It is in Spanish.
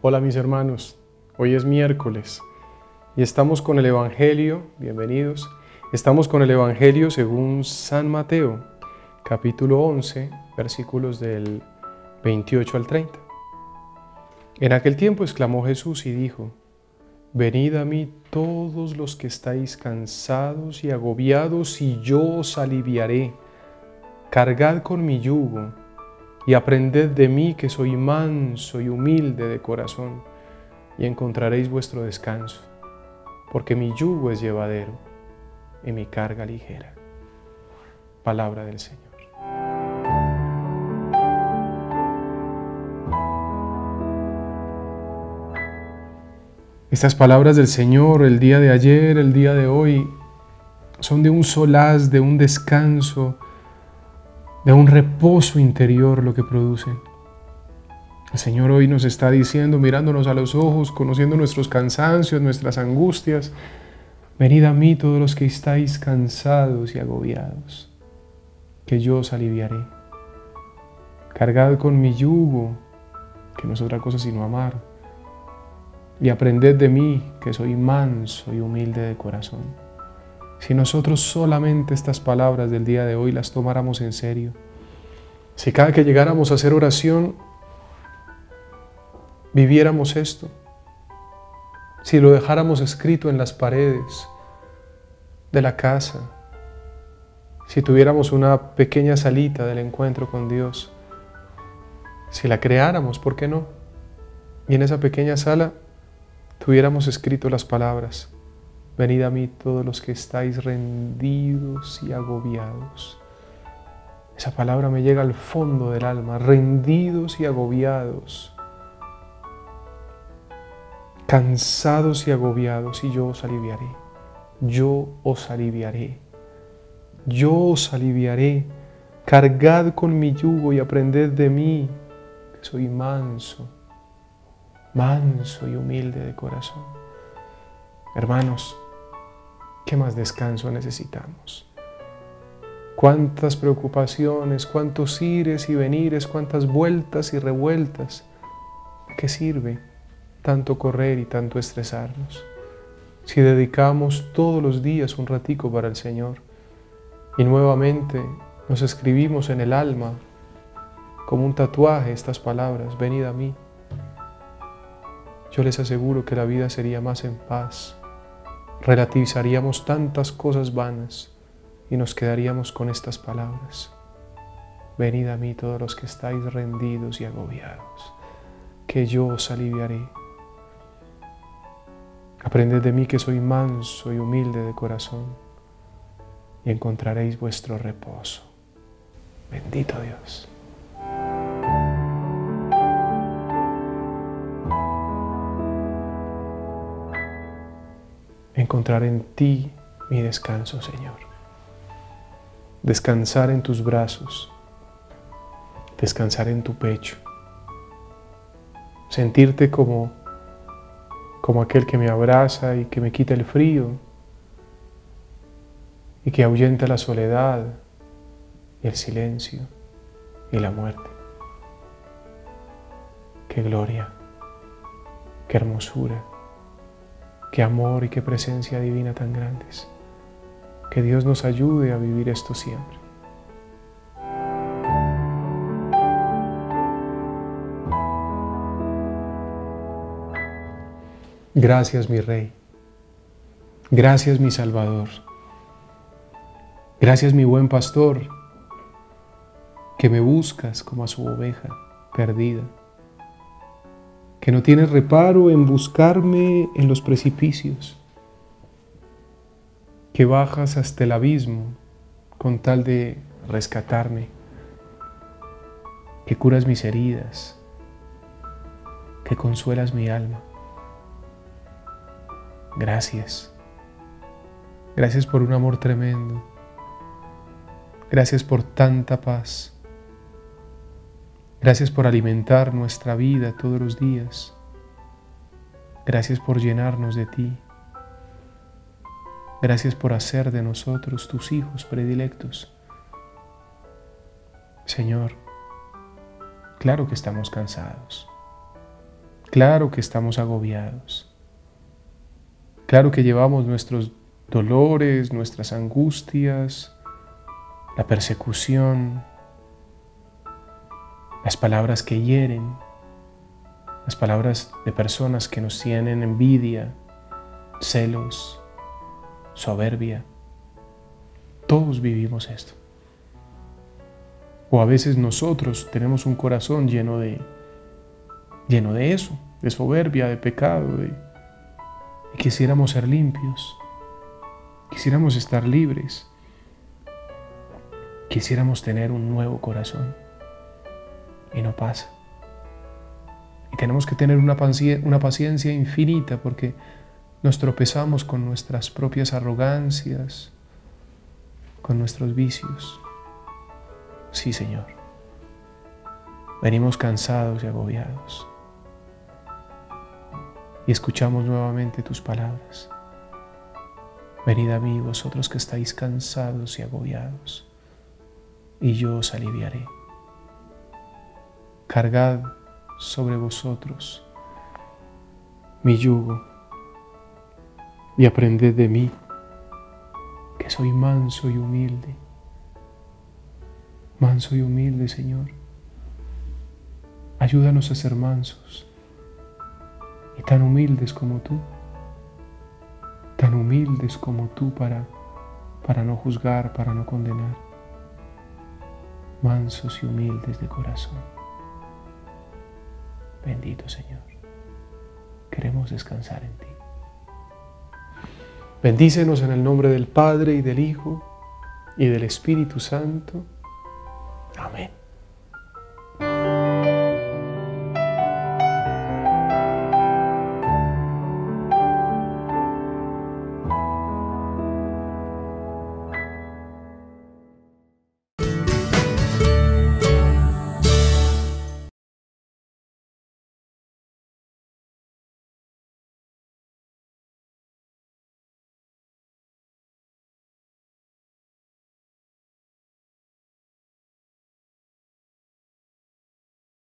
Hola mis hermanos, hoy es miércoles y estamos con el Evangelio, bienvenidos, estamos con el Evangelio según San Mateo, capítulo 11, versículos del 28 al 30. En aquel tiempo exclamó Jesús y dijo: Venid a mí todos los que estáis cansados y agobiados, y yo os aliviaré. Cargad con mi yugo y aprended de mí, que soy manso y humilde de corazón, y encontraréis vuestro descanso, porque mi yugo es llevadero y mi carga ligera. Palabra del Señor. Estas palabras del Señor, el día de ayer, el día de hoy, son de un solaz, de un descanso, de un reposo interior lo que producen. El Señor hoy nos está diciendo, mirándonos a los ojos, conociendo nuestros cansancios, nuestras angustias: venid a mí todos los que estáis cansados y agobiados, que yo os aliviaré. Cargad con mi yugo, que no es otra cosa sino amar, y aprended de mí, que soy manso y humilde de corazón. Si nosotros solamente estas palabras del día de hoy las tomáramos en serio, si cada que llegáramos a hacer oración viviéramos esto, si lo dejáramos escrito en las paredes de la casa, si tuviéramos una pequeña salita del encuentro con Dios, si la creáramos, ¿por qué no? Y en esa pequeña sala tuviéramos escrito las palabras: venid a mí todos los que estáis rendidos y agobiados. Esa palabra me llega al fondo del alma: rendidos y agobiados, cansados y agobiados, y yo os aliviaré. Yo os aliviaré. Yo os aliviaré. Cargad con mi yugo y aprended de mí, que soy manso y humilde de corazón. Hermanos, ¿qué más descanso necesitamos? Cuántas preocupaciones, cuántos ires y venires, cuántas vueltas y revueltas. ¿A qué sirve tanto correr y tanto estresarnos si dedicamos todos los días un ratico para el Señor y nuevamente nos escribimos en el alma como un tatuaje estas palabras: venid a mí? Yo les aseguro que la vida sería más en paz, relativizaríamos tantas cosas vanas y nos quedaríamos con estas palabras: venid a mí todos los que estáis rendidos y agobiados, que yo os aliviaré. Aprended de mí, que soy manso y humilde de corazón, y encontraréis vuestro reposo. Bendito Dios. Encontrar en ti mi descanso, Señor. Descansar en tus brazos, descansar en tu pecho, sentirte como aquel que me abraza y que me quita el frío y que ahuyenta la soledad y el silencio y la muerte. Qué gloria, qué hermosura, qué amor y qué presencia divina tan grandes. Que Dios nos ayude a vivir esto siempre. Gracias, mi Rey. Gracias, mi Salvador. Gracias, mi buen pastor, que me buscas como a su oveja perdida, que no tienes reparo en buscarme en los precipicios, que bajas hasta el abismo con tal de rescatarme, que curas mis heridas, que consuelas mi alma. Gracias. Gracias por un amor tremendo. Gracias por tanta paz. Gracias por alimentar nuestra vida todos los días. Gracias por llenarnos de ti. Gracias por hacer de nosotros tus hijos predilectos. Señor, claro que estamos cansados. Claro que estamos agobiados. Claro que llevamos nuestros dolores, nuestras angustias, la persecución, las palabras que hieren, las palabras de personas que nos tienen envidia, celos, soberbia. Todos vivimos esto. O a veces nosotros tenemos un corazón lleno de eso, de soberbia, de pecado, y quisiéramos ser limpios, quisiéramos estar libres, quisiéramos tener un nuevo corazón, y no pasa. Y tenemos que tener una paciencia infinita porque nos tropezamos con nuestras propias arrogancias, con nuestros vicios. Sí, Señor. Venimos cansados y agobiados. Y escuchamos nuevamente tus palabras. Venid a mí, vosotros que estáis cansados y agobiados, y yo os aliviaré. Cargad sobre vosotros mi yugo y aprended de mí, que soy manso y humilde. Manso y humilde, Señor. Ayúdanos a ser mansos y tan humildes como tú. Tan humildes como tú para no juzgar, para no condenar. Mansos y humildes de corazón. Bendito Señor. Queremos descansar en ti. Bendícenos en el nombre del Padre y del Hijo y del Espíritu Santo.